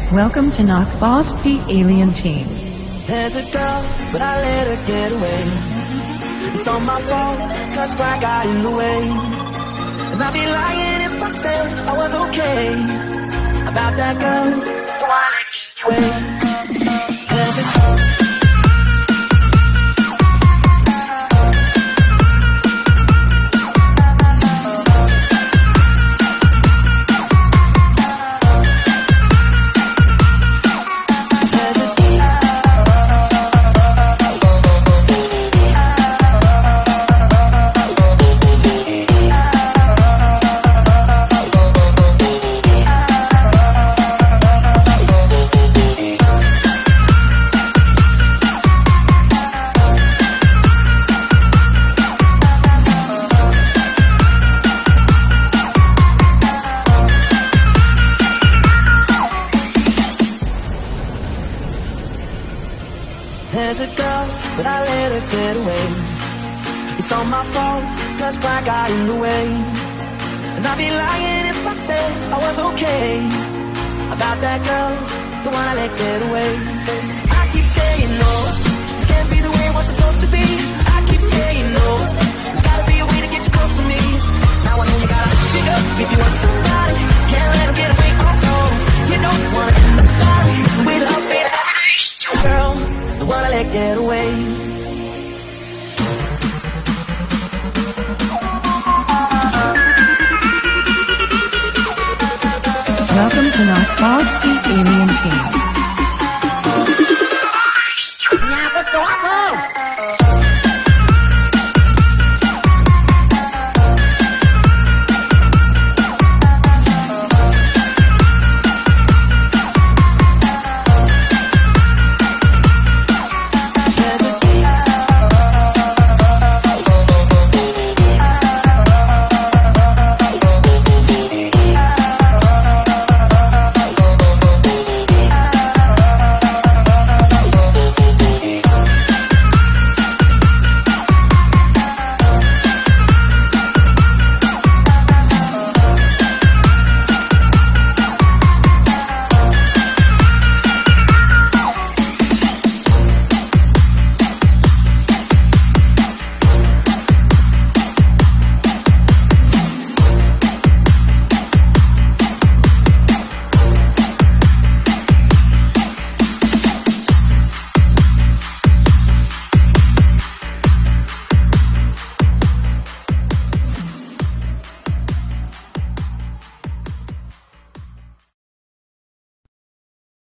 Welcome to Knock Boss Pete Alien Team. There's a girl, but I let her get away. It's all my fault, cause pride got in the way. And I'd be lying if I said I was okay about that girl, the one that gets away. There's a girl. There's a girl, but I let her get away. It's all my fault, cause pride got in the way. And I'd be lying if I said I was okay about that girl, the one I let get away. I keep saying no, it can't be the way it was supposed to be. I keep saying no, there's gotta be a way to get you close to me. Now I know you gotta speak up if you want somebody. Can't let him get away, oh no. You don't wanna end up sorry. We love being happy, girl, the one I let get away. Welcome to Knock Boss Pete Alien Team.